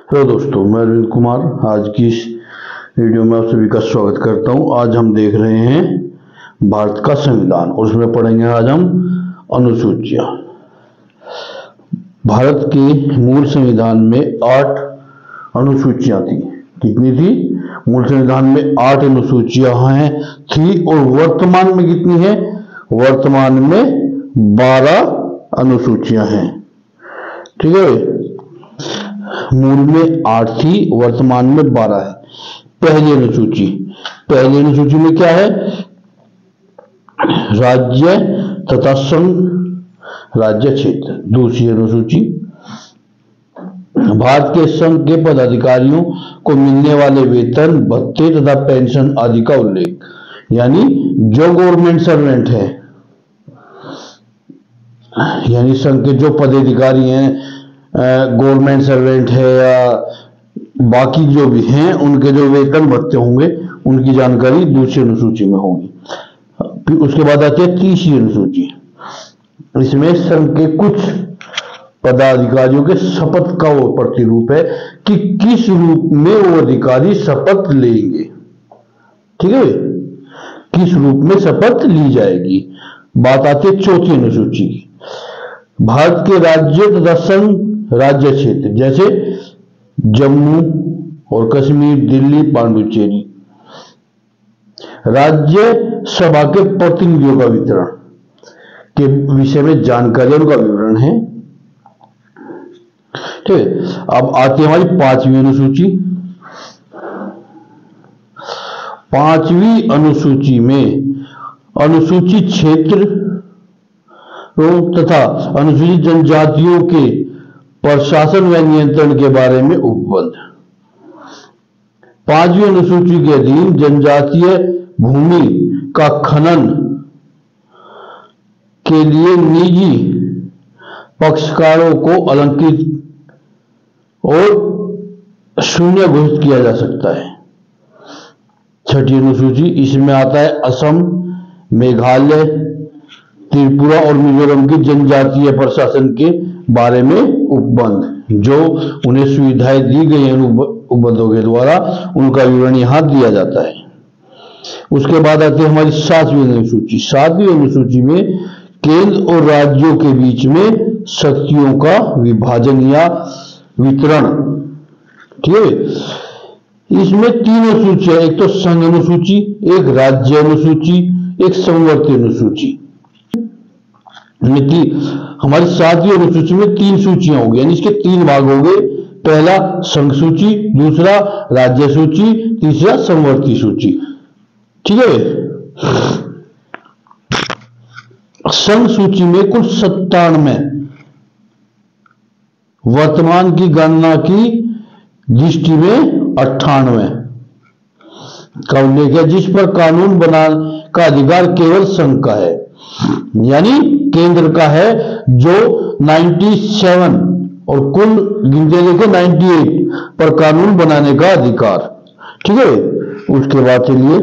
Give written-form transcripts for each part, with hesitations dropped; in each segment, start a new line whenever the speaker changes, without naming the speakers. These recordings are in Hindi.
हेलो दोस्तों, मैं अरविंद कुमार आज की इस वीडियो में आप सभी का स्वागत करता हूं। आज हम देख रहे हैं भारत का संविधान और उसमें पढ़ेंगे आज हम अनुसूचियां। भारत के मूल संविधान में 8 अनुसूचियां थी। कितनी थी? मूल संविधान में 8 अनुसूचियां हैं थी और वर्तमान में कितनी है? वर्तमान में 12 अनुसूचियां हैं। ठीक है, मूल में 8 थी, वर्तमान में 12 है। पहली अनुसूची में क्या है? राज्य तथा संघ राज्य क्षेत्र। दूसरी अनुसूची भारत के संघ के पदाधिकारियों को मिलने वाले वेतन, भत्ते तथा पेंशन आदि का उल्लेख, यानी जो गवर्नमेंट सर्वेंट है, यानी संघ के जो पदाधिकारी हैं, गवर्नमेंट सर्वेंट है या बाकी जो भी हैं, उनके जो वेतन भत्ते होंगे उनकी जानकारी दूसरी अनुसूची में होगी। फिर उसके बाद आती है तीसरी अनुसूची। इसमें संघ के कुछ पदाधिकारियों के शपथ का वो प्रतिरूप है कि किस रूप में वो अधिकारी शपथ लेंगे। ठीक है, किस रूप में शपथ ली जाएगी। बात आती है चौथी अनुसूची की। भारत के राज्य तथा संघ राज्य क्षेत्र जैसे जम्मू और कश्मीर, दिल्ली, पांडुचेरी, राज्य सभा के प्रतिनिधियों का वितरण के विषय में जानकारी, उनका विवरण है। ठीक है, अब आती है हमारी पांचवी अनुसूची। पांचवी अनुसूची में अनुसूचित क्षेत्र तथा अनुसूचित जनजातियों के प्रशासन व नियंत्रण के बारे में उपबंध। पांचवी अनुसूची के अधीन जनजातीय भूमि का खनन के लिए निजी पक्षकारों को अलंकृत और शून्य घोषित किया जा सकता है। छठी अनुसूची, इसमें आता है असम, मेघालय, त्रिपुरा और मिजोरम की जनजातीय प्रशासन के बारे में उपबंध, जो उन्हें सुविधाएं दी गई हैं उपबंधों के द्वारा, उनका विवरण यहां दिया जाता है। उसके बाद आती है हमारी सातवीं अनुसूची। सातवीं अनुसूची में केंद्र और राज्यों के बीच में शक्तियों का विभाजन या वितरण। ठीक है, इसमें 3 अनुसूचियां, एक तो संघ अनुसूची, एक राज्य अनुसूची, एक संवर्ती अनुसूची। हमारी सातवीं अनुसूची में 3 सूचियां होगी, यानी इसके 3 भाग हो गए। पहला संघ सूची, दूसरा राज्य सूची, तीसरा संवर्ती सूची। ठीक है, संघ सूची में कुल 97, वर्तमान की गणना की दृष्टि में 98 का उल्लेख है, जिस पर कानून बनाने का अधिकार केवल संघ का है, यानी केंद्र का है, जो 97 और कुल गिनते देखे 98 पर कानून बनाने का अधिकार। ठीक है, उसके बाद चलिए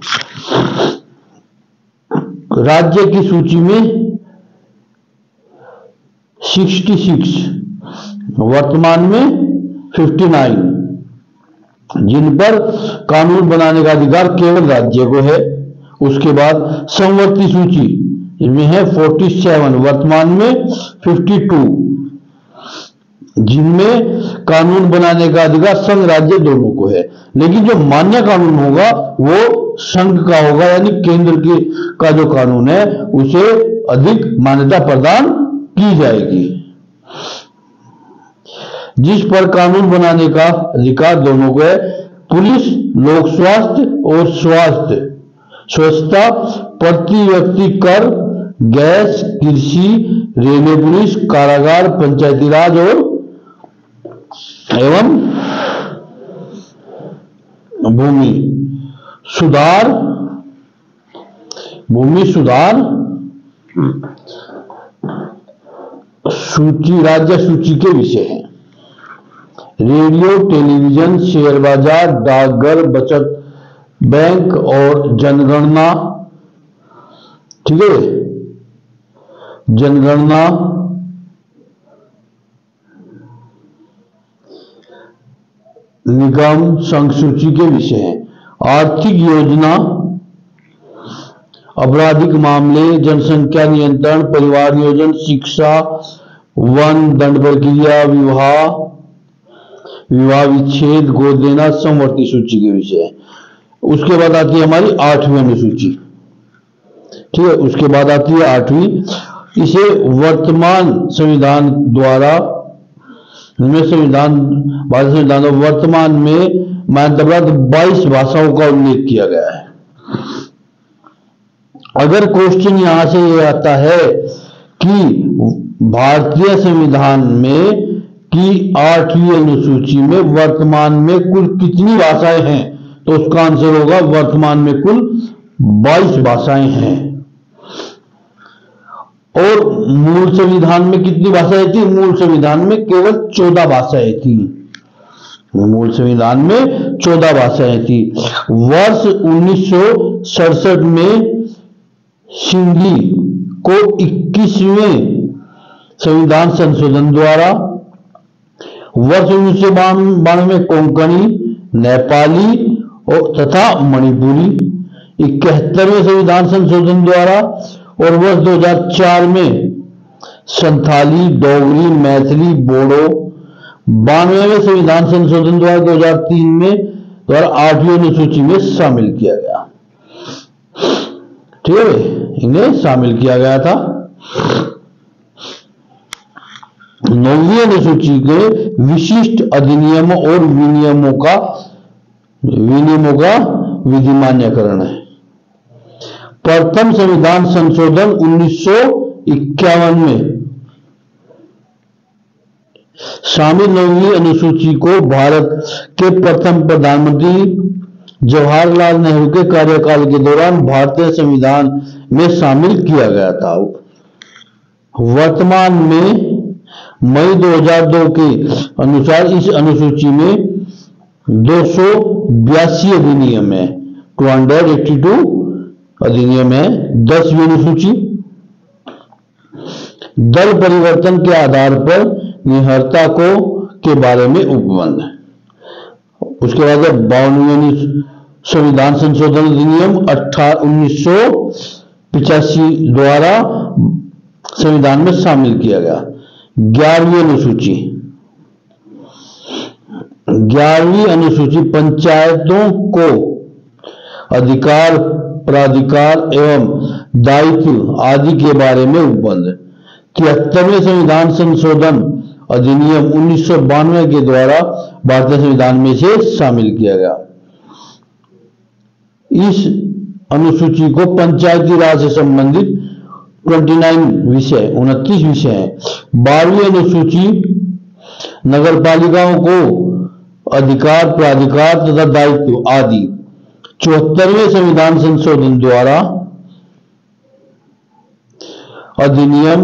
राज्य की सूची में 66, वर्तमान में 59, जिन पर कानून बनाने का अधिकार केवल राज्य को है। उसके बाद संवर्ती सूची, इसमें है 47, वर्तमान में 52, जिनमें कानून बनाने का अधिकार संघ राज्य दोनों को है, लेकिन जो मान्य कानून होगा वो संघ का होगा, यानी केंद्र का जो कानून है उसे अधिक मान्यता प्रदान की जाएगी। जिस पर कानून बनाने का अधिकार दोनों को है, पुलिस, लोक स्वास्थ्य और स्वच्छता, प्रति व्यक्ति कर, गैस, कृषि, रेलवे पुलिस, कारागार, पंचायती राज और एवं भूमि सुधार सूची राज्य सूची के विषय है। रेडियो, टेलीविजन, शेयर बाजार, डाकघर, बचत बैंक और जनगणना। ठीक है, जनगणना निगम संघ सूची के विषय हैं। आर्थिक योजना, आपराधिक मामले, जनसंख्या नियंत्रण, परिवार नियोजन, शिक्षा, वन, दंड प्रक्रिया, विवाह विच्छेद, गोद देना, समवर्ती सूची के विषय है। उसके बाद आती है हमारी 8वीं अनुसूची। ठीक है, उसके बाद आती है 8वीं। इसे वर्तमान संविधान द्वारा भारत संविधान वर्तमान में मान्यता 22 भाषाओं का उल्लेख किया गया है। अगर क्वेश्चन यहां से ये आता है कि भारतीय संविधान में की 8वीं अनुसूची में वर्तमान में कुल कितनी भाषाएं हैं, तो उसका आंसर होगा वर्तमान में कुल 22 भाषाएं हैं। और मूल संविधान में कितनी भाषाएं थी? मूल संविधान में केवल 14 भाषाएं थी। मूल संविधान में 14 भाषाएं थी। वर्ष 1967 में सिंघी को 21वें संविधान संशोधन द्वारा, वर्ष 1992 में कोंकणी, नेपाली और तथा मणिपुरी 71वें संविधान संशोधन द्वारा, और वर्ष 2004 में संथाली, डोगरी, मैथिली, बोडो 92वें संविधान संशोधन द्वारा 2003 में द्वारा 8वीं अनुसूची में शामिल किया गया। ठीक है, इन्हें शामिल किया गया था। 9वीं अनुसूची के विशिष्ट अधिनियमों और विनियमों का विधिमान्यकरण है। प्रथम संविधान संशोधन 1951 में शामिल 9वीं अनुसूची को भारत के प्रथम प्रधानमंत्री जवाहरलाल नेहरू के कार्यकाल के दौरान भारतीय संविधान में शामिल किया गया था। वर्तमान में मई 2002 के अनुसार इस अनुसूची में 282 अधिनियम है, 282 अधिनियम है। 10वीं अनुसूची दल परिवर्तन के आधार पर निहरता के बारे में उपबंध है। उसके बाद 52वीं संविधान संशोधन अधिनियम 1985 द्वारा संविधान में शामिल किया गया। 11वीं अनुसूची पंचायतों को अधिकार, प्राधिकार एवं दायित्व आदि के बारे में उपबंध। 73वें संविधान संशोधन अधिनियम 1992 के द्वारा भारतीय संविधान में से शामिल किया गया। इस अनुसूची को पंचायती राज से संबंधित 29 विषय हैं। 12वीं अनुसूची नगरपालिकाओं को अधिकार, प्राधिकार तथा दायित्व आदि। 74वें संविधान संशोधन द्वारा अधिनियम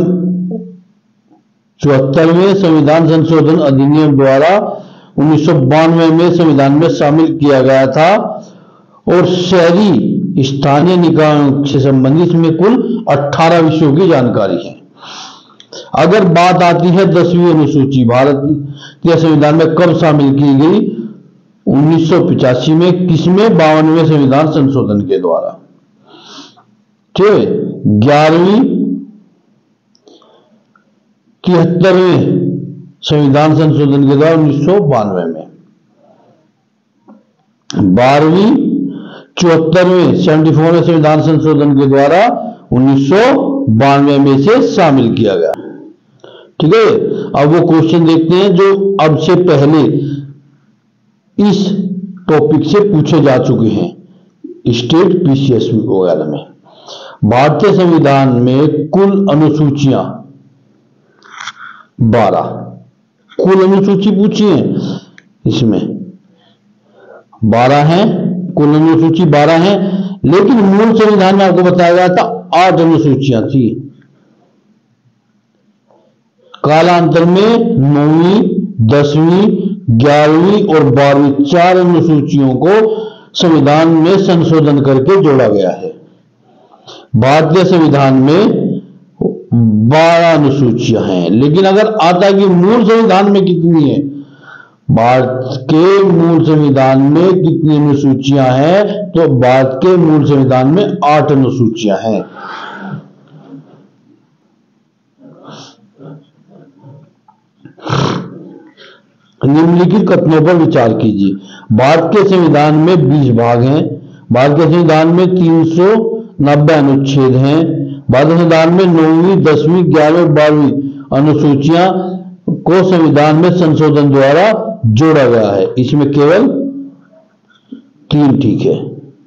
74वें संविधान संशोधन अधिनियम द्वारा 1992 में संविधान में शामिल किया गया था। और शहरी स्थानीय निकायों से संबंधित इसमें कुल 18 विषयों की जानकारी है। अगर बात आती है 10वीं अनुसूची भारत के संविधान में कब शामिल की गई? 1985 में। किसमें? 52वें संविधान संशोधन के द्वारा। ठीक है। 11वीं 73वें संविधान संशोधन के द्वारा 1992 में। 12वीं 74वें 74वें संविधान संशोधन के द्वारा 1992 में से शामिल किया गया। ठीक है। अब वो क्वेश्चन देखते हैं जो अब से पहले इस टॉपिक से पूछे जा चुके हैं स्टेट पीसीएस वगैरह में। भारतीय संविधान में कुल अनुसूचियां 12, कुल अनुसूची पूछी है, इसमें 12 हैं, कुल अनुसूची 12 हैं। लेकिन मूल संविधान में आपको बताया गया था 8 अनुसूचियां थी। कालांतर में 9वीं, 10वीं, 11वीं और 12वीं 4 अनुसूचियों को संविधान में संशोधन करके जोड़ा गया है। भारतीय संविधान में 12 अनुसूचियां हैं। लेकिन अगर आता है कि मूल संविधान में कितनी है, भारत के मूल संविधान में कितनी अनुसूचियां हैं? तो भारत के मूल संविधान में 8 अनुसूचियां हैं। निम्नलिखित कथनों पर विचार कीजिए। भारत के संविधान में 20 भाग हैं। भारत के संविधान में 390 अनुच्छेद हैं। भारत के संविधान में 9वीं, 10वीं, 11वीं और 12वीं अनुसूचियां को संविधान में संशोधन द्वारा जोड़ा गया है। इसमें केवल 3 ठीक है।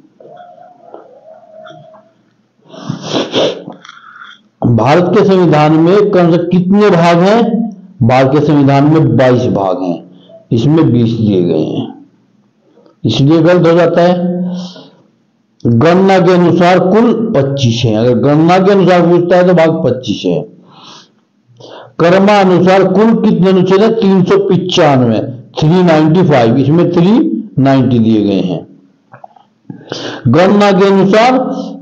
भारत के संविधान में कम से कितने भाग हैं? भारत के संविधान में 22 भाग हैं। इसमें 20 दिए गए हैं, इसलिए गलत हो जाता है। गणना के अनुसार कुल 25 हैं। अगर गणना के अनुसार पूछता है तो भाग 25 है। क्रमानुसार कुल कितने अनुच्छेद हैं? 395, 395, इसमें 390 दिए गए हैं। गणना के अनुसार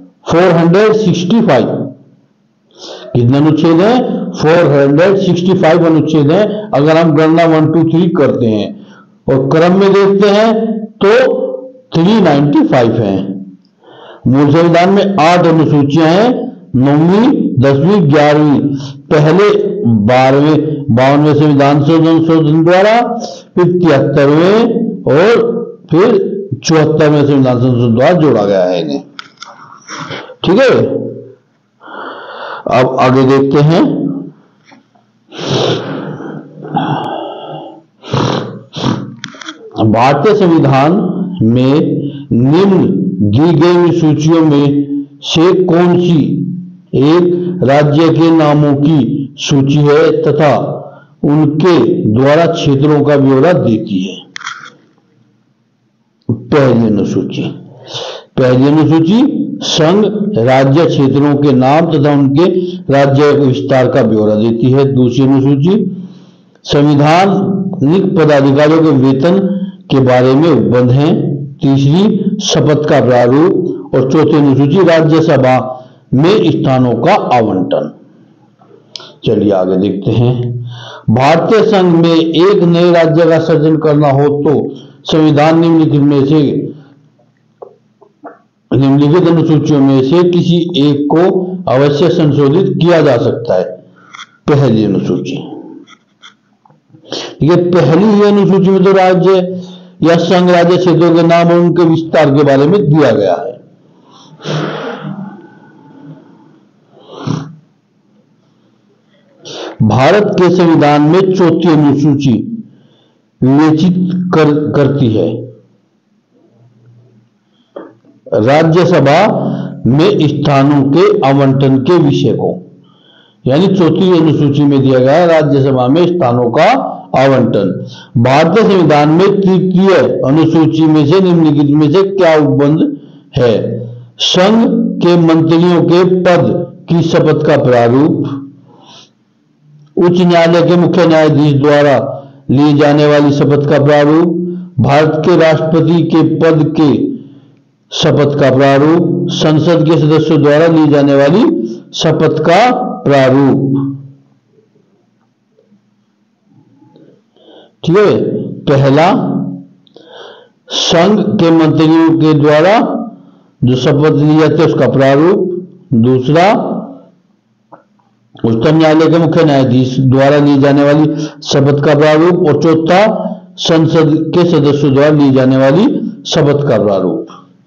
465 कितने अनुच्छेद हैं? 465 अनुच्छेद हैं। अगर हम गणना 1 2 3 करते हैं और क्रम में देखते हैं तो 395 है। मूल संविधान में 8 अनुसूचियां हैं, 9वीं, 10वीं, 11वीं पहले 52वें संविधान संशोधन द्वारा, फिर 73वें और फिर 74वें संविधान संशोधन द्वारा जोड़ा गया है इन्हें। ठीक है, अब आगे देखते हैं। भारतीय संविधान में निम्न दी गई सूचियों में से कौन सी एक राज्य के नामों की सूची है तथा उनके द्वारा क्षेत्रों का ब्यौरा देती है? पहली अनुसूची संघ राज्य क्षेत्रों के नाम तथा उनके राज्य विस्तार का ब्यौरा देती है। दूसरी अनुसूची संवैधानिक पदाधिकारियों के वेतन के बारे में उपबंध है। तीसरी शपथ का प्रारूप और चौथी अनुसूची राज्यसभा में स्थानों का आवंटन। चलिए आगे देखते हैं। भारतीय संघ में एक नए राज्य का सृजन करना हो तो संविधान निम्नलिखित अनुसूचियों में से किसी एक को अवश्य संशोधित किया जा सकता है। पहली अनुसूची, ये पहली ही अनुसूची में तो राज्य या संघ राज्य क्षेत्रों के नाम और उनके विस्तार के बारे में दिया गया है। भारत के संविधान में चौथी अनुसूची विवेचित करती है राज्यसभा में स्थानों के आवंटन के विषय को, यानी चौथी अनुसूची में दिया गया है राज्यसभा में स्थानों का आवंटन। भारतीय संविधान में तृतीय अनुसूची में से निम्नलिखित में से क्या उपबंध है? संघ के मंत्रियों के पद की शपथ का प्रारूप, उच्च न्यायालय के मुख्य न्यायाधीश द्वारा ली जाने वाली शपथ का प्रारूप, भारत के राष्ट्रपति के पद के शपथ का प्रारूप, संसद के सदस्यों द्वारा ली जाने वाली शपथ का प्रारूप। ठीक है, पहला संघ के मंत्रियों के द्वारा जो शपथ ली जाती है उसका प्रारूप, दूसरा उच्चतम न्यायालय के मुख्य न्यायाधीश द्वारा ली जाने वाली शपथ का प्रारूप, और चौथा संसद के सदस्यों द्वारा ली जाने वाली शपथ का प्रारूप।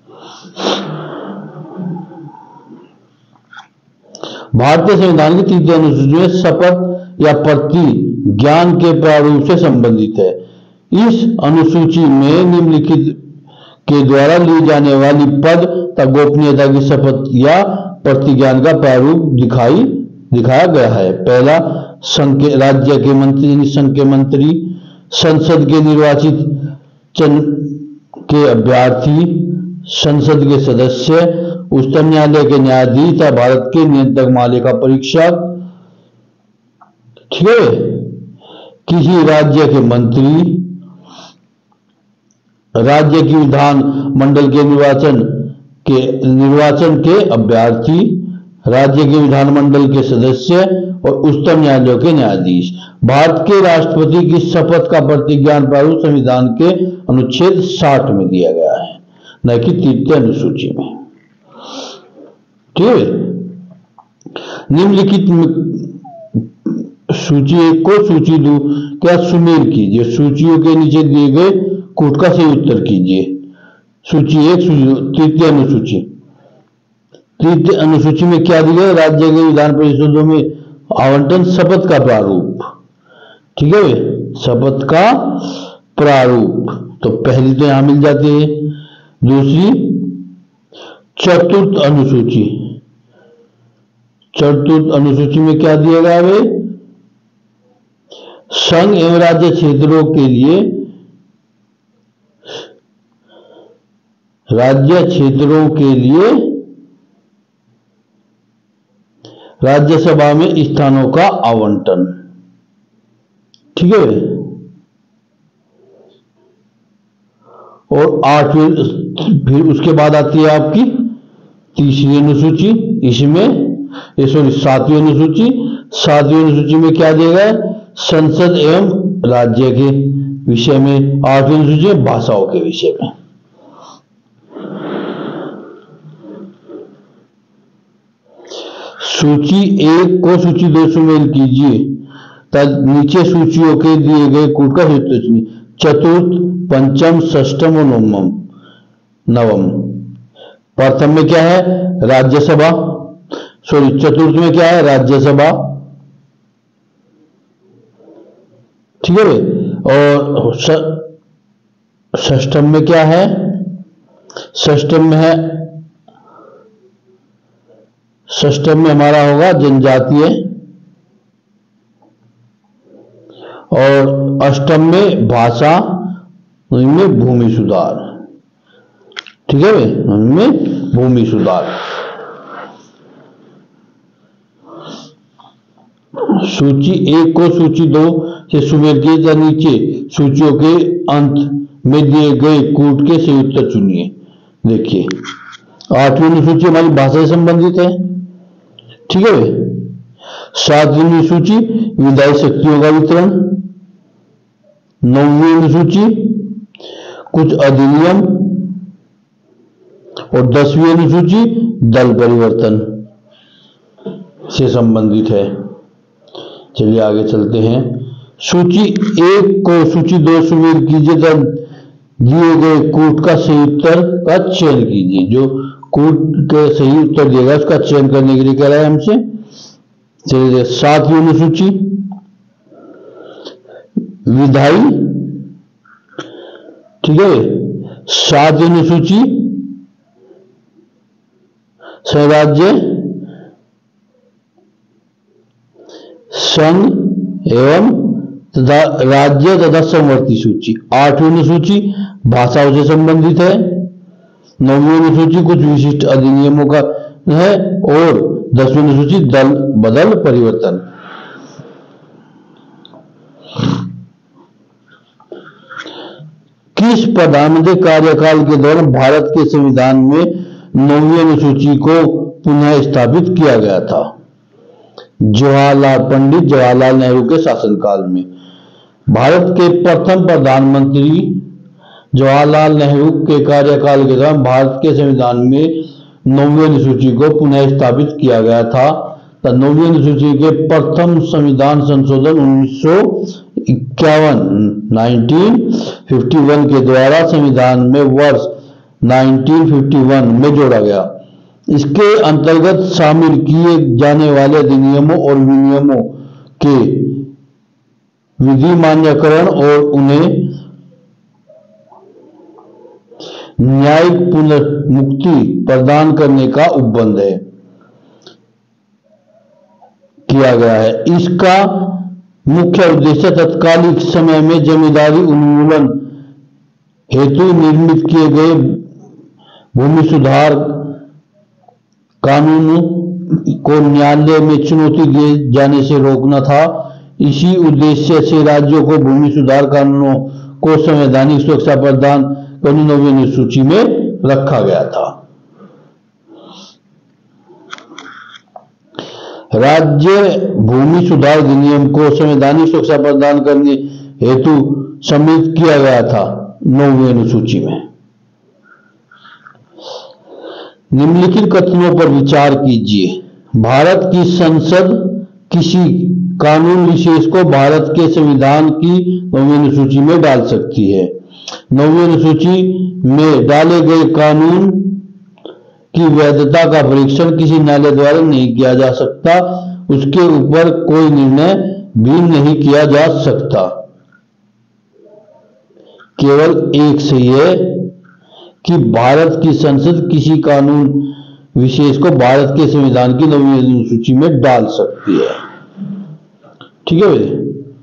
भारतीय संविधान की तृतीय अनुसूची में शपथ या प्रतिज्ञान के प्रारूप से संबंधित है। इस अनुसूची में निम्नलिखित के द्वारा ली जाने वाली पद तथा गोपनीयता की शपथ या प्रतिज्ञान का प्रारूप दिखाया गया है। पहला, संघ के राज्य के मंत्री, संघ के मंत्री, संसद के निर्वाचित के अभ्यर्थी, संसद के सदस्य, उच्चतम न्यायालय के न्यायाधीश तथा भारत के नियंत्रक महालेखा परीक्षक। ठीक है, किसी राज्य के मंत्री, राज्य की विधान मंडल के निर्वाचन के अभ्यर्थी, राज्य के विधानमंडल के सदस्य और उच्चतम न्यायालय के न्यायाधीश। भारत के राष्ट्रपति की शपथ का प्रतिज्ञान प्रारूप संविधान के अनुच्छेद 60 में दिया गया है, न कि 3वीं अनुसूची में। ठीक है, निम्नलिखित सूची 1 को सूची 2 क्या सुमेल कीजिए। सूचियों के नीचे दिए गए कूट का सही उत्तर कीजिए। सूची 1, सूची 2, 3वीं अनुसूची। 3वीं अनुसूची में क्या दिया है? राज्य के विधान परिषदों में आवंटन शपथ का प्रारूप। ठीक है, शपथ का प्रारूप तो पहली तो यहां मिल जाती है। दूसरी 4th अनुसूची। 4th अनुसूची में क्या दिया गया है? संघ एवं राज्य क्षेत्रों के लिए राज्यसभा में स्थानों का आवंटन। ठीक है, और 8वीं, फिर उसके बाद आती है आपकी 3री अनुसूची। इसमें 7वीं अनुसूची। 7वीं अनुसूची में क्या दिया गया? संसद एवं राज्य के विषय में। 8वीं अनुसूची भाषाओं के विषय में। सूची 1 को सूची 2 सुमेल कीजिए। नीचे सूचियों के दिए गए कूट का सूत्र चुनिए। 4th, 5th, 6th और 9th। प्रथम में क्या है? राज्यसभा। 4th में क्या है? राज्यसभा। ठीक है, और 6th में क्या है? 6th में है, 6th में हमारा होगा जनजातीय, और 8th में भाषा, में भूमि सुधार। ठीक है, उनमें भूमि सुधार। सूची 1 को सूची 2 से सुमेल किए। नीचे सूचियों के अंत में दिए गए कूट के सही उत्तर चुनिए। देखिए, 8वीं अनुसूची हमारी भाषा से संबंधित है। ठीक है, 7वीं अनुसूची विधायी शक्तियों का वितरण। 9वीं अनुसूची कुछ अधिनियम, और 10वीं अनुसूची दल परिवर्तन से संबंधित है। चलिए आगे चलते हैं। सूची 1 को सूची 2 सुमेल कीजिए। दिए गए कूट का सही उत्तर का चयन कीजिए। जो कूट के सही उत्तर दिएगा उसका चयन करने के लिए कह रहा है हमसे। चलिए, 7वीं अनुसूची विधायी। ठीक है, 7वीं अनुसूची स्वराज्य, संघ एवं तथा राज्य तथा समवर्ती सूची। 8वीं अनुसूची भाषाओं से संबंधित है। 9वीं अनुसूची कुछ विशिष्ट अधिनियमों का है, और 10वीं अनुसूची दल बदल परिवर्तन। किस प्रधानमंत्री कार्यकाल के दौरान भारत के संविधान में 9वीं अनुसूची को पुनः स्थापित किया गया था? पंडित जवाहरलाल नेहरू के शासनकाल में। भारत के प्रथम प्रधानमंत्री जवाहरलाल नेहरू के कार्यकाल के दौरान भारत के संविधान में 9वीं अनुसूची को पुनः स्थापित किया गया था। 9वीं अनुसूची के प्रथम संविधान संशोधन 1951 के द्वारा संविधान में वर्ष 1951 में जोड़ा गया। इसके अंतर्गत शामिल किए जाने वाले अधिनियमों और विनियमों के विधि मान्यकरण और उन्हें न्यायिक पुनर्मुक्ति प्रदान करने का उपबंध है किया गया है। इसका मुख्य उद्देश्य तत्कालिक समय में जमींदारी उन्मूलन हेतु निर्मित किए गए भूमि सुधार कानून को न्यायालय में चुनौती दिए जाने से रोकना था। इसी उद्देश्य से राज्यों को भूमि सुधार कानूनों को संवैधानिक सुरक्षा प्रदान करने 9वीं अनुसूची में रखा गया था। राज्य भूमि सुधार अधिनियम को संवैधानिक सुरक्षा प्रदान करने हेतु सम्मिलित किया गया था 9वीं अनुसूची में। निम्नलिखित कथनों पर विचार कीजिए। भारत की संसद किसी कानून विशेष को भारत के संविधान की 9वीं अनुसूची में डाल सकती है। 9वीं अनुसूची में डाले गए कानून की वैधता का परीक्षण किसी न्यायालय द्वारा नहीं किया जा सकता, उसके ऊपर कोई निर्णय भी नहीं किया जा सकता। केवल एक सही है कि भारत की संसद किसी कानून विशेष को भारत के संविधान की 9वीं अनुसूची में डाल सकती है। ठीक है भाई,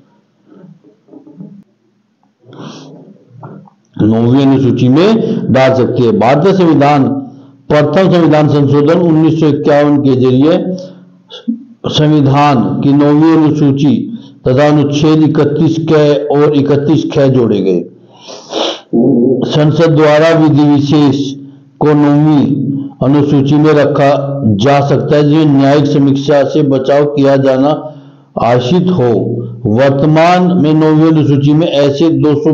9वीं अनुसूची में डाल सकती है। भारतीय संविधान प्रथम संविधान संशोधन 1951 के जरिए संविधान की 9वीं अनुसूची तथा अनुच्छेद 31 क और 31 ख जोड़े गए। संसद द्वारा विधि विशेष को 9वीं अनुसूची में रखा जा सकता है जो न्यायिक समीक्षा से बचाव किया जाना आशित हो। वर्तमान में 9वीं अनुसूची में ऐसे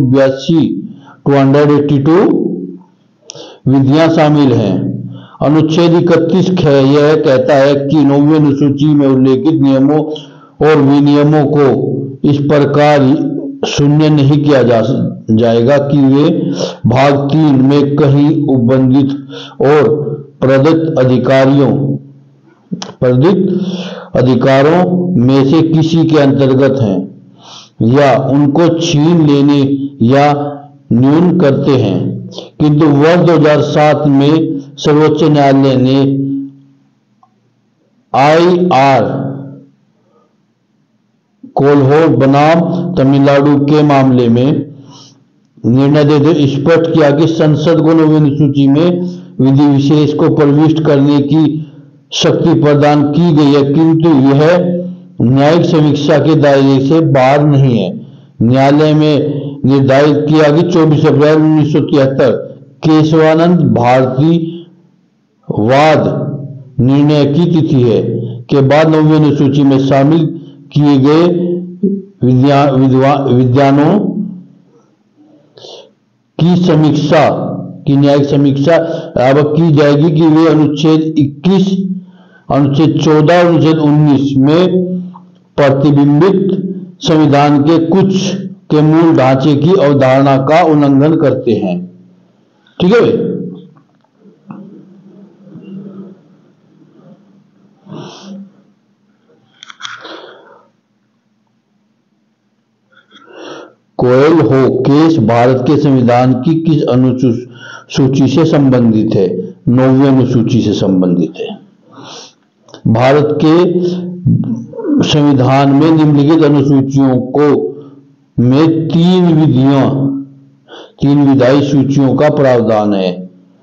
282 विधियां शामिल हैं। अनुच्छेद 31 ख यह कहता है कि 9वीं अनुसूची में उल्लेखित नियमों और विनियमों को इस प्रकार शून्य नहीं किया जाएगा कि वे भाग 3 में कहीं उपबंधित और प्रदत्त अधिकारों में से किसी के अंतर्गत हैं या उनको छीन लेने या न्यून करते हैं। किंतु वर्ष 2007 में सर्वोच्च न्यायालय ने IR कोल्हो बनाम तमिलनाडु के मामले में निर्णय देते स्पष्ट किया कि संसद को 9वीं अनुसूची में विधि विशेष को प्रविष्ट करने की शक्ति प्रदान की गई है, किंतु यह न्यायिक समीक्षा के दायरे से बाहर नहीं है। न्यायालय में निर्धारित किया कि 24 अप्रैल 1973 केशवानंद भारती वाद निर्णय की तिथि है के बाद 9वीं अनुसूची में शामिल किए गए विधानों की समीक्षा की न्यायिक समीक्षा अब की जाएगी कि वे अनुच्छेद 21, अनुच्छेद 14 और अनुच्छेद 19 में प्रतिबिंबित संविधान के कुछ के मूल ढांचे की अवधारणा का उल्लंघन करते हैं। ठीक है भाई, कोएल्हो केस भारत के संविधान की किस अनुसूची से संबंधित है? 9वीं अनुसूची से संबंधित है। भारत के संविधान में निम्नलिखित अनुसूचियों को में 3 विधायी सूचियों का प्रावधान है।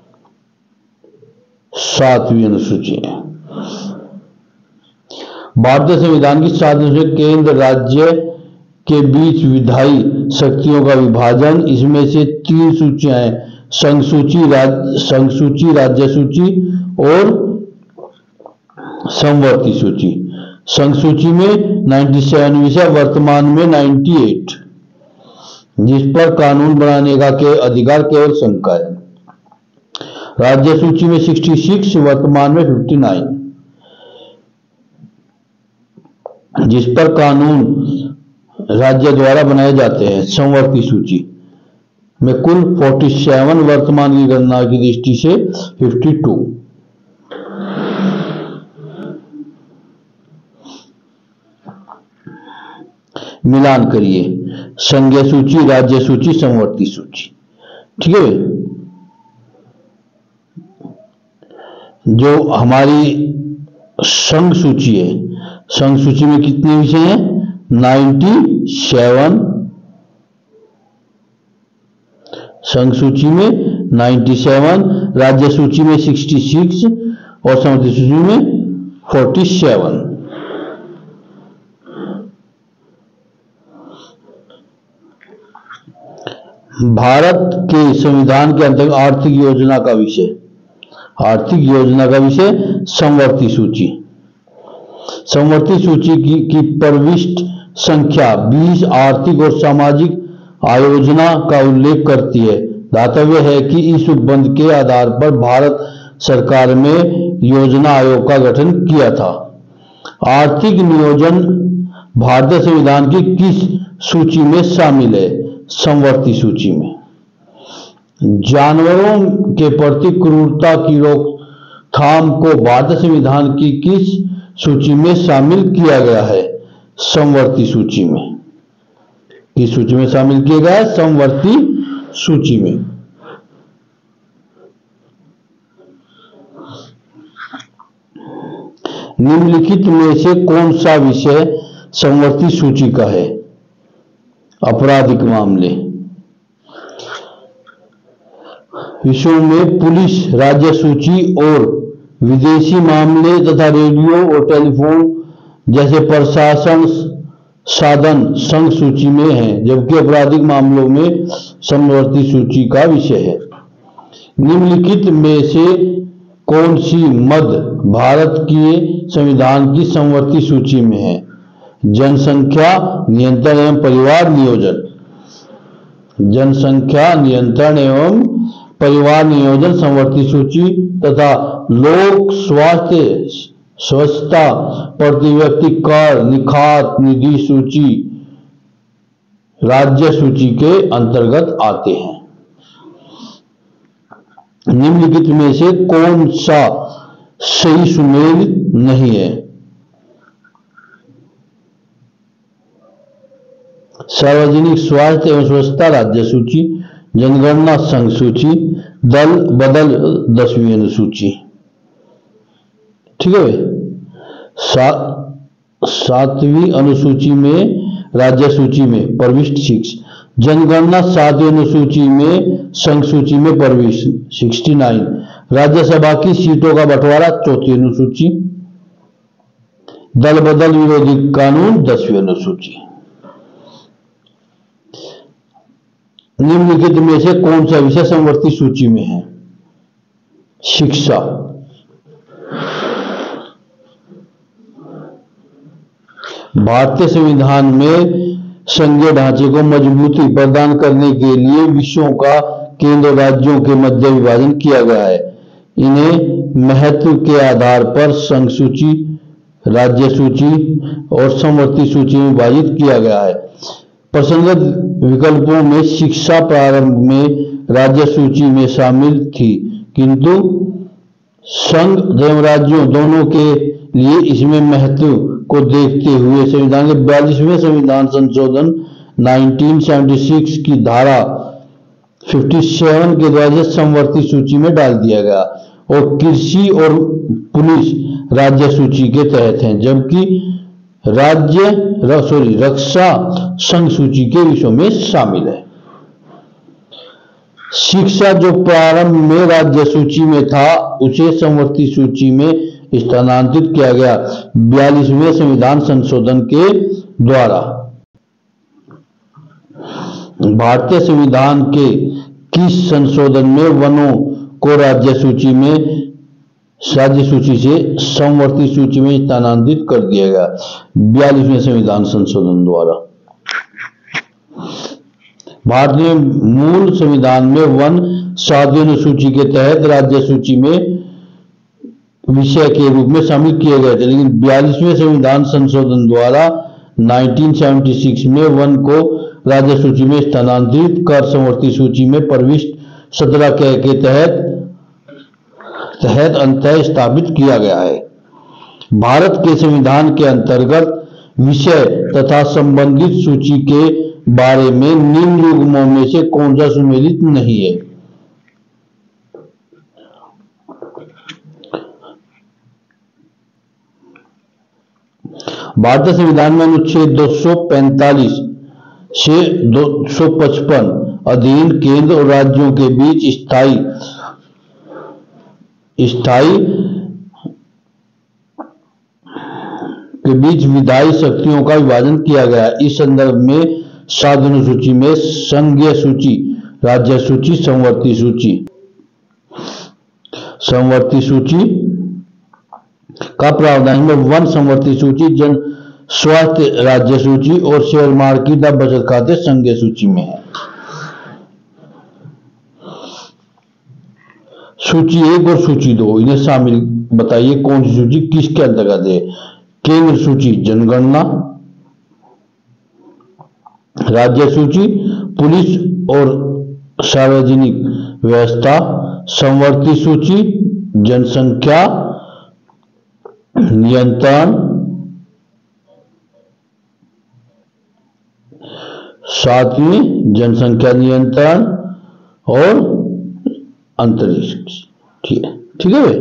7वीं अनुसूची है। भारतीय संविधान की 7 अनुसूची केंद्र राज्य के बीच विधायी शक्तियों का विभाजन। इसमें से 3 सूचियां हैं, संघ सूची, राज्य सूची और समवर्ती सूची। संघ सूची में 97 विषय, वर्तमान में 98, जिस पर कानून बनाने का अधिकार केवल संघ का है। राज्य सूची में 66, वर्तमान में 59, जिस पर कानून राज्य द्वारा बनाए जाते हैं। समवर्ती सूची में कुल 47, वर्तमान की गणना की दृष्टि से 52। मिलान करिए, संघीय सूची, राज्य सूची, समवर्ती सूची। ठीक है, जो हमारी संघ सूची है, संघ सूची में कितने विषय हैं? 97। संघ सूची में 97, राज्य सूची में 66 और समवर्ती सूची में 47। भारत के संविधान के अंतर्गत आर्थिक योजना का विषय समवर्ती सूची। संवर्ती सूची की प्रविष्ट संख्या 20 आर्थिक और सामाजिक आयोजना का उल्लेख करती है। दातव्य है कि इस उपबंध के आधार पर भारत सरकार में योजना आयोग का गठन किया था। आर्थिक नियोजन भारतीय संविधान की किस सूची में शामिल है? संवर्ती सूची में। जानवरों के प्रति क्रूरता की रोकथाम को भारतीय संविधान की किस सूची में शामिल किया गया है? संवर्ती सूची में। किस सूची में शामिल किया गया है? संवर्ती सूची में। निम्नलिखित में से कौन सा विषय संवर्ती सूची का है? आपराधिक मामले। विषयों में पुलिस राज्य सूची और विदेशी मामले तथा रेडियो और टेलीफोन जैसे प्रशासन साधन संघ सूची में है, जबकि आपराधिक मामलों में समवर्ती सूची का विषय है। निम्नलिखित में से कौन सी मद भारत के संविधान की समवर्ती सूची में है? जनसंख्या नियंत्रण एवं परिवार नियोजन। जनसंख्या नियंत्रण एवं परिवार नियोजन समवर्ती सूची तथा लोक स्वास्थ्य स्वच्छता प्रति व्यक्ति कर निखात निधि सूची राज्य सूची के अंतर्गत आते हैं। निम्नलिखित में से कौन सा सही सुमेल नहीं है? सार्वजनिक स्वास्थ्य एवं स्वच्छता राज्य सूची, जनगणना संघ सूची, दल बदल 10वीं अनुसूची। ठीक है। 7वीं अनुसूची में राज्य सूची में प्रविष्ट 6, जनगणना 7वीं अनुसूची में संघ सूची में प्रविष्ट 69, राज्यसभा की सीटों का बंटवारा 4वीं अनुसूची, दल बदल विरोधी कानून 10वीं अनुसूची। निम्नलिखित में से कौन सा विषय समवर्ती सूची में है? शिक्षा। भारतीय संविधान में संघीय ढांचे को मजबूती प्रदान करने के लिए विषयों का केंद्र राज्यों के मध्य विभाजन किया गया है। इन्हें महत्व के आधार पर संघ सूची, राज्य सूची और समवर्ती सूची में विभाजित किया गया है। प्रसंगत विकल्पों में शिक्षा प्रारंभ में राज्य सूची में शामिल थी, किंतु संघ एवं राज्यों दोनों के लिए इसमें महत्व को देखते हुए संविधान के 42वें संविधान संशोधन 1976 की धारा 57 के द्वारा समवर्ती सूची में डाल दिया गया और कृषि और पुलिस राज्य सूची के तहत हैं, जबकि रक्षा संघ सूची के विषयों में शामिल है। शिक्षा जो प्रारंभ में राज्य सूची में था उसे समवर्ती सूची में स्थानांतरित किया गया 42वें संविधान संशोधन के द्वारा। भारतीय संविधान के किस संशोधन में वनों को राज्य सूची से समवर्ती सूची में स्थानांतरित कर दिया गया? 42वें संविधान संशोधन द्वारा। भारतीय मूल संविधान में वन 7वीं अनुसूची के तहत राज्य सूची में विषय के रूप में शामिल किए गए थे, लेकिन 42वें संविधान संशोधन द्वारा 1976 में वन को राज्य सूची में स्थानांतरित कर समवर्ती सूची में प्रविष्ट 17 के तहत अंततः स्थापित किया गया है। भारत के संविधान के अंतर्गत विषय तथा संबंधित सूची के बारे में निम्न युग्मों में से कौन सा सुमेलित नहीं है? भारतीय संविधान में अनुच्छेद 245 से 255 अधीन केंद्र और राज्यों के बीच विधायी शक्तियों का विभाजन किया गया। इस संदर्भ में 7 अनुसूची में संघीय सूची, राज्य सूची, समवर्ती सूची का प्रावधान में वन संवर्ती सूची, जन स्वास्थ्य राज्य सूची और शेयर मार्केट या बचत खाते संघीय सूची में है। सूची 1 और सूची 2 इन्हें शामिल बताइए कौन सी सूची किसके अंतर्गत है। केंद्र सूची जनगणना, राज्य सूची पुलिस और सार्वजनिक व्यवस्था, संवर्ती सूची जनसंख्या नियंत्रण, सातवीं जनसंख्या नियंत्रण और अंतरिक्ष। ठीक है भाई।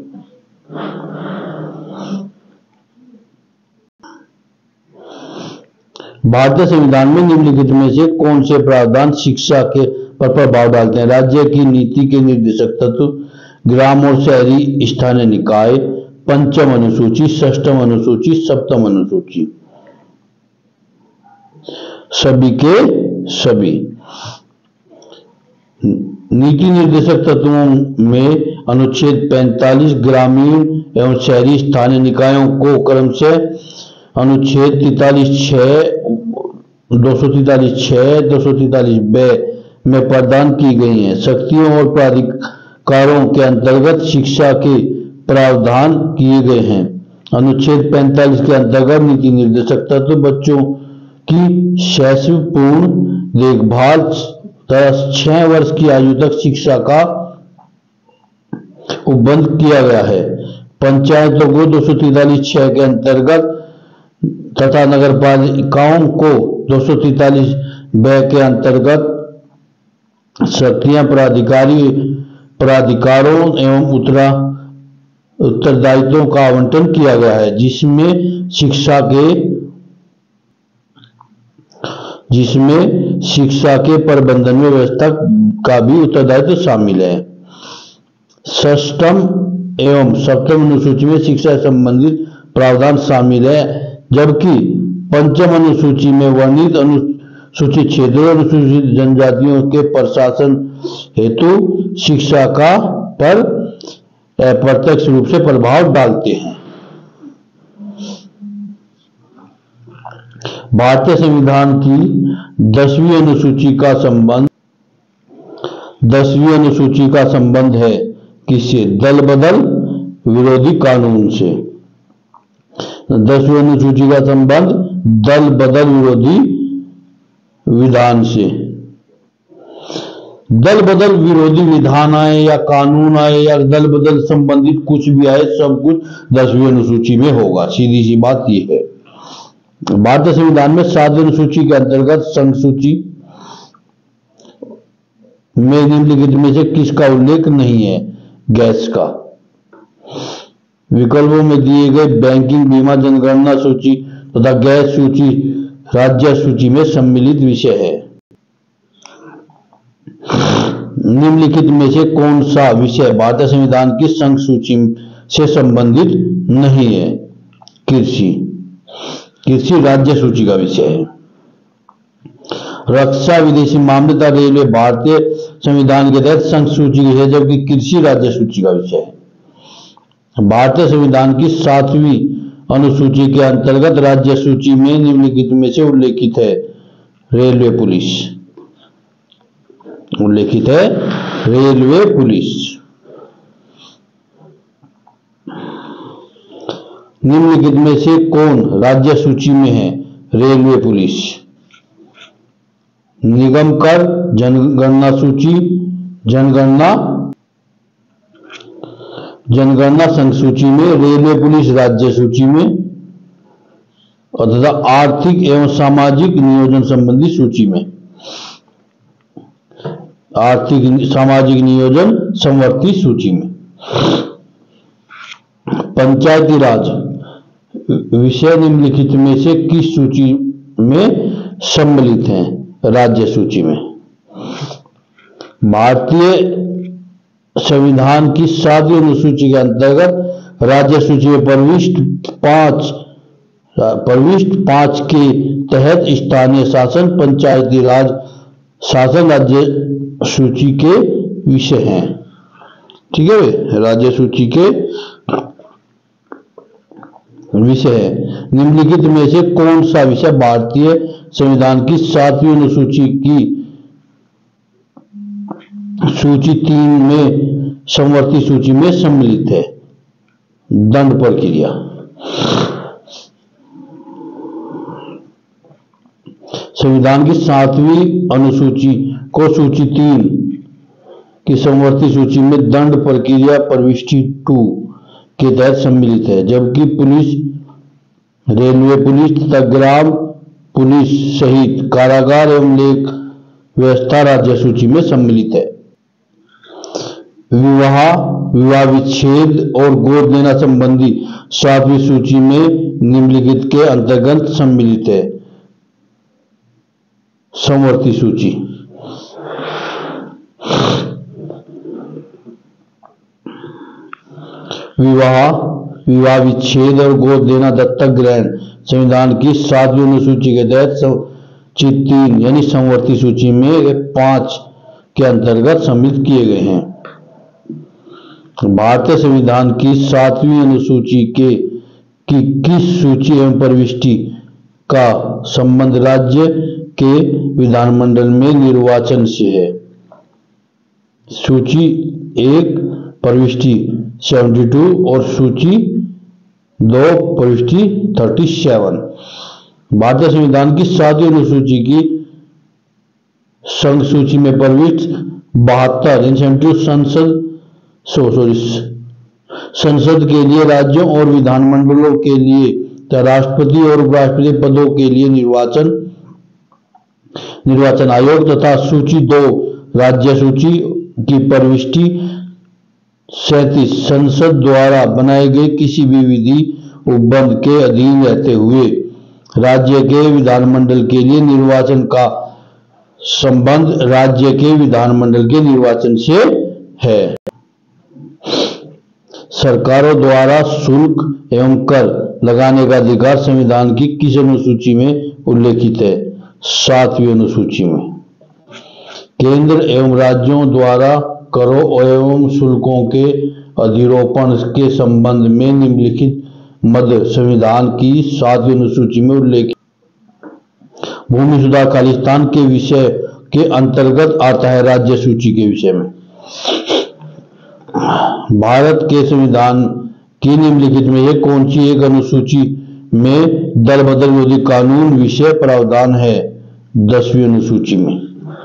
भारतीय संविधान में निम्नलिखित में से कौन से प्रावधान शिक्षा के पर प्रभाव डालते हैं। राज्य की नीति के निर्देशक तत्व, ग्राम और शहरी स्थानीय निकाय, पंचम अनुसूची, षष्ठम अनुसूची, सप्तम अनुसूची। सभी के सभी। नीति निर्देशक तत्वों में अनुच्छेद 45 ग्रामीण एवं शहरी स्थानीय निकायों को क्रमशः अनुच्छेद 43(6), 243(6), 243(ब) में प्रदान की गई हैं। शक्तियों और प्राधिकारों के अंतर्गत शिक्षा के प्रावधान किए गए हैं। अनुच्छेद 45 के अंतर्गत नीति निर्देशक तत्व बच्चों की शैशवपूर्ण देखभाल तथा 6 वर्ष की आयु तक शिक्षा का उपबंध किया गया है। पंचायतों को 243(6) के अंतर्गत तथा नगर पालिकाओं को 243(ब) के अंतर्गत सक्रिय प्राधिकारों एवं उत्तरदायित्वों का आवंटन किया गया है, जिसमें शिक्षा के प्रबंधन में व्यवस्था का भी उत्तरदायित्व शामिल है। षष्ठम एवं सप्तम अनुसूची में शिक्षा से संबंधित प्रावधान शामिल है, जबकि पंचम अनुसूची में वर्णित अनुसूचित क्षेत्रों और अनुसूचित जनजातियों के प्रशासन हेतु शिक्षा का पर अप्रत्यक्ष रूप से प्रभाव डालते हैं। भारतीय संविधान की 10वीं अनुसूची का संबंध है किससे? दल बदल विरोधी कानून से। 10वीं अनुसूची का संबंध दल बदल विरोधी विधान से। दल बदल विरोधी विधान आए या कानून आए या दल बदल संबंधित कुछ भी आए, सब कुछ 10वीं अनुसूची में होगा। सीधी सी बात यह है। भारतीय संविधान में 7वीं अनुसूची के अंतर्गत संघ सूची में निम्नलिखित में से किसका उल्लेख नहीं है? गैस का। विकल्पों में दिए गए बैंकिंग, बीमा, जनगणना सूची तथा गैस सूची राज्य सूची में सम्मिलित विषय है। निम्नलिखित में से कौन सा विषय भारतीय संविधान की संघ सूची से संबंधित नहीं है? कृषि राज्य सूची का विषय है। रक्षा, विदेशी मामले तथा रेलवे भारतीय संविधान के तहत संघ सूची की है, जबकि कृषि राज्य सूची का विषय है। भारतीय संविधान की 7वीं अनुसूची के अंतर्गत राज्य सूची में निम्नलिखित में से उल्लेखित है रेलवे पुलिस। उल्लेखित है रेलवे पुलिस। निम्नलिखित में से कौन राज्य सूची में है? Railway police. निगम कर, जनगणना सूची, जनगणना संघ सूची में, रेलवे पुलिस राज्य सूची में तथा आर्थिक एवं सामाजिक नियोजन संबंधी सूची में। आर्थिक सामाजिक नियोजन संवर्ती सूची में। पंचायती राज विषय निम्नलिखित में से किस सूची में सम्मिलित हैं? राज्य सूची में। भारतीय संविधान की 7वीं अनुसूची के अंतर्गत राज्य सूची में प्रविष्ट 5 के तहत स्थानीय शासन, पंचायती राज शासन राज्य सूची के विषय हैं। ठीक है, राज्य सूची के विषय है। निम्नलिखित में से कौन सा विषय भारतीय संविधान की 7वीं अनुसूची की सूची 3 में समवर्ती सूची में सम्मिलित है? दंड प्रक्रिया। संविधान की 7वीं अनुसूची को सूची 3 की समवर्ती सूची में दंड प्रक्रिया प्रविष्टि 2 के तहत सम्मिलित है, जबकि पुलिस, रेलवे पुलिस तथा ग्राम पुलिस सहित कारागार एवं लेख व्यवस्था राज्य सूची में सम्मिलित है। विवाह विच्छेद और गोद लेना संबंधी 7वीं सूची में निम्नलिखित के अंतर्गत सम्मिलित है। समवर्ती सूची। विवाह विच्छेद और गोद लेना, दत्तक ग्रहण संविधान की 7वीं अनुसूची के तहत सूची 3 यानी समवर्ती सूची में 5 के अंतर्गत सम्मिलित किए गए हैं। भारतीय संविधान की 7वीं अनुसूची की किस सूची एवं प्रविष्टि का संबंध राज्य के विधानमंडल में निर्वाचन से है? सूची 1 प्रविष्टि 72 और सूची 2 प्रविष्टि 37। भारतीय संविधान की 7वीं अनुसूची की संघ सूची में प्रविष्ट 72 यानी 72 संसद के लिए, राज्यों और विधानमंडलों के लिए तथा राष्ट्रपति और उपराष्ट्रपति पदों के लिए निर्वाचन आयोग तथा सूची 2 राज्य सूची की प्रविष्टि 37 संसद द्वारा बनाए गए किसी भी विधि उपबंध के अधीन रहते हुए राज्य के विधानमंडल के लिए निर्वाचन का संबंध राज्य के विधानमंडल के निर्वाचन से है। सरकारों द्वारा शुल्क एवं कर लगाने का अधिकार संविधान की किस अनुसूची में उल्लेखित है? 7वीं अनुसूची में। केंद्र एवं राज्यों द्वारा करों एवं शुल्कों के अधिरोपण के संबंध में निम्नलिखित मद संविधान की 7वीं अनुसूची में उल्लेखित भूमि सुधार खालिस्तान के विषय के अंतर्गत आता है। राज्य सूची के विषय में भारत के संविधान की निम्नलिखित में से कौन सी एक अनुसूची में दल बदल विरोधी कानून विषय प्रावधान है? 10वीं अनुसूची में।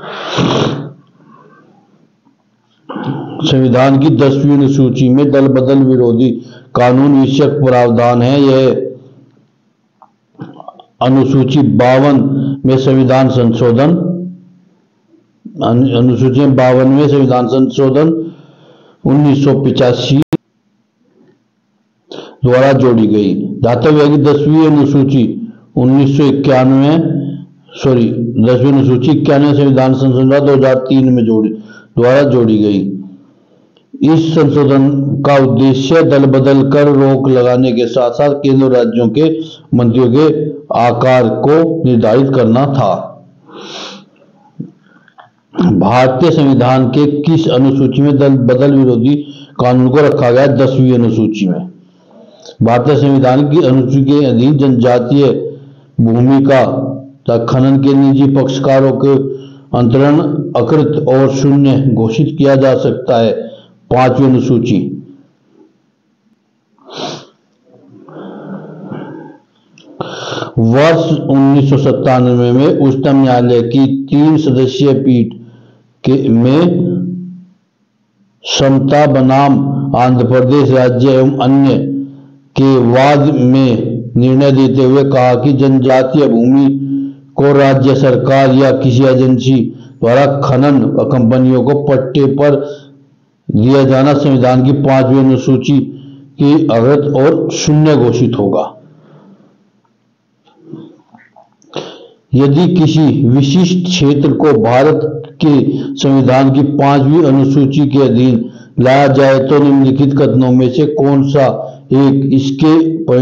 संविधान की 10वीं अनुसूची में दल बदल विरोधी कानून विषयक प्रावधान है। यह अनुसूची 52 में संविधान संशोधन अनुसूची 52 में संविधान संशोधन 1985 द्वारा जोड़ी गई। दातव्य की 10वीं अनुसूची 10वीं अनुसूची 91 संविधान संशोधन 2003 में द्वारा जोड़ी गई। इस संशोधन का उद्देश्य दल बदल कर रोक लगाने के साथ साथ केंद्र और राज्यों के मंत्रियों के आकार को निर्धारित करना था। भारतीय संविधान के किस अनुसूची में दल बदल विरोधी कानून को रखा गया? 10वीं अनुसूची में। भारतीय संविधान की अनुसूची के अधीन जनजातीय भूमि का खनन के निजी पक्षकारों के अंतरण अकृत और शून्य घोषित किया जा सकता है। 5वीं अनुसूची। वर्ष 1997 में उच्चतम न्यायालय की 3 सदस्यीय पीठ में समता बनाम आंध्र प्रदेश राज्य एवं अन्य के वाद में निर्णय देते हुए कहा कि जनजातीय भूमि को राज्य सरकार या किसी एजेंसी द्वारा खनन कंपनियों को पट्टे पर दिया जाना संविधान की 5वीं अनुसूची की अवैध और शून्य घोषित होगा। यदि किसी विशिष्ट क्षेत्र को भारत के संविधान की 5वीं अनुसूची के अधीन लाया जाए तो निम्नलिखित कथनों में से कौन सा एक इसके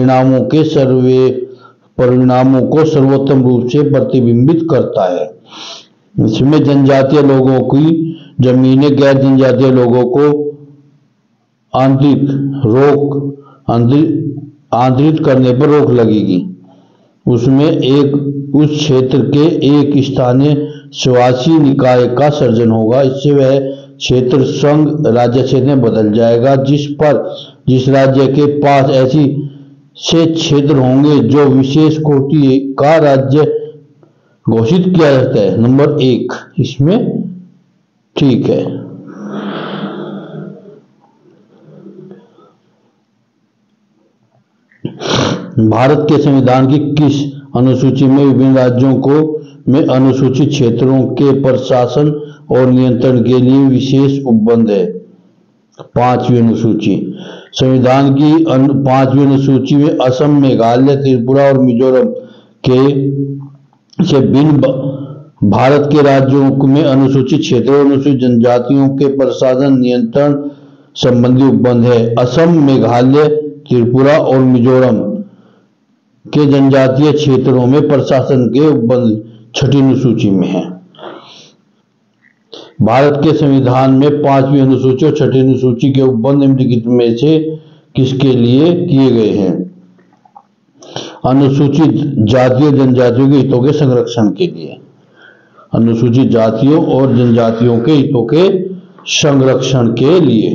परिणामों को सर्वोत्तम रूप से प्रतिबिंबित करता है? इसमें जनजातीय लोगों की जमीनें गैर जनजातीय लोगों को आंतरिक आंतरित करने पर रोक लगेगी। उसमें उस क्षेत्र के एक स्थानीय स्वशासी निकाय का सृजन होगा। इससे वह क्षेत्र संघ राज्य क्षेत्र में बदल जाएगा, जिस राज्य के पास ऐसी से क्षेत्र होंगे जो विशेष कोटि का राज्य घोषित किया जाता है। नंबर 1 इसमें ठीक है। भारत के संविधान की किस अनुसूची में विभिन्न राज्यों में अनुसूचित क्षेत्रों के प्रशासन और नियंत्रण के लिए विशेष उपबंध है? 5वीं अनुसूची। संविधान की 5वीं अनुसूची में असम, मेघालय, त्रिपुरा और मिजोरम से भिन्न भारत के राज्यों में अनुसूचित क्षेत्रों और अनुसूचित जनजातियों के प्रशासन नियंत्रण संबंधी उपबंध है। असम, मेघालय, त्रिपुरा और मिजोरम के जनजातीय क्षेत्रों में प्रशासन के उपबंध 6ठी अनुसूची में है। भारत के संविधान में 5वीं अनुसूची और 6ठी अनुसूची के उपबंध निम्नलिखित में से किसके लिए किए गए हैं? अनुसूचित जातियों जनजातियों के हितों के संरक्षण के लिए। अनुसूचित जातियों और जनजातियों के हितों के संरक्षण के लिए।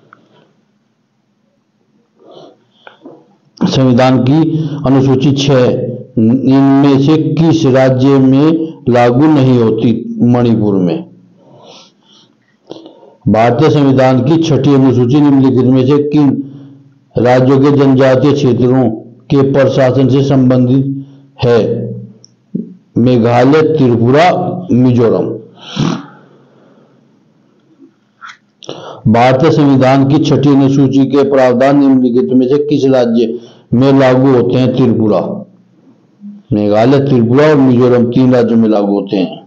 संविधान की अनुसूची 6 इनमें से किस राज्य में लागू नहीं होती? मणिपुर में। भारतीय संविधान की 6ठी अनुसूची निम्नलिखित में से किन राज्यों के जनजातीय क्षेत्रों के प्रशासन से संबंधित है? मेघालय, त्रिपुरा, मिजोरम। भारतीय संविधान की 6ठी अनुसूची के प्रावधान निम्नलिखित में से किस राज्य में लागू होते हैं? त्रिपुरा। मेघालय, त्रिपुरा और मिजोरम 3 राज्यों में लागू होते हैं।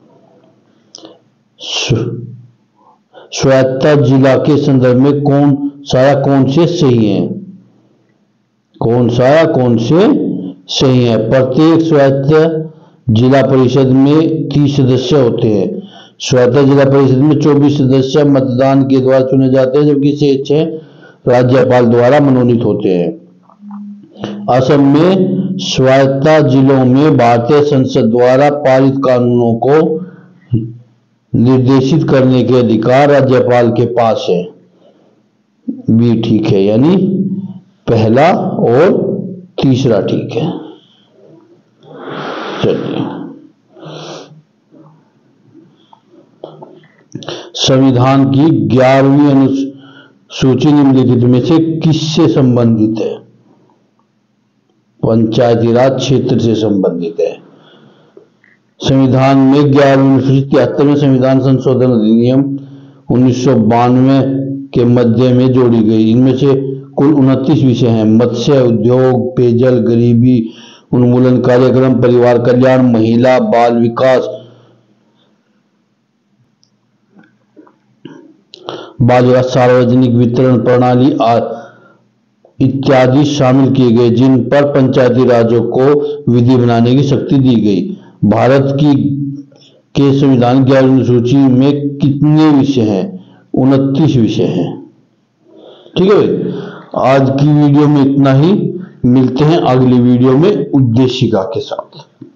स्वायत्तता जिला के संदर्भ में कौन से सही है? कौन से सही है? प्रत्येक स्वायत्त जिला परिषद में 30 सदस्य होते हैं। स्वायत्त जिला परिषद में 24 सदस्य मतदान के द्वारा चुने जाते हैं, जबकि शेष 6 राज्यपाल द्वारा मनोनीत होते हैं। असम में स्वायत्त जिलों में भारतीय संसद द्वारा पारित कानूनों को निर्देशित करने के अधिकार राज्यपाल के पास है। भी ठीक है, यानी पहला और तीसरा ठीक है। चलिए, संविधान की 11वीं अनुसूची निम्नलिखित में से किससे संबंधित है? पंचायती राज क्षेत्र से संबंधित है। संविधान में 11वीं अनुसूची 73 में संविधान संशोधन अधिनियम 1992 के मध्य में जोड़ी गई। इनमें से कुल 29 विषय हैं। मत्स्य उद्योग, पेयजल, गरीबी उन्मूलन कार्यक्रम, परिवार कल्याण, महिला बाल विकास, सार्वजनिक वितरण प्रणाली इत्यादि शामिल किए गए, जिन पर पंचायती राज्यों को विधि बनाने की शक्ति दी गई। भारत के संविधान की अनुसूची में कितने विषय हैं? 29 विषय हैं। ठीक है भाई, आज की वीडियो में इतना ही। मिलते हैं अगली वीडियो में उद्देशिका के साथ।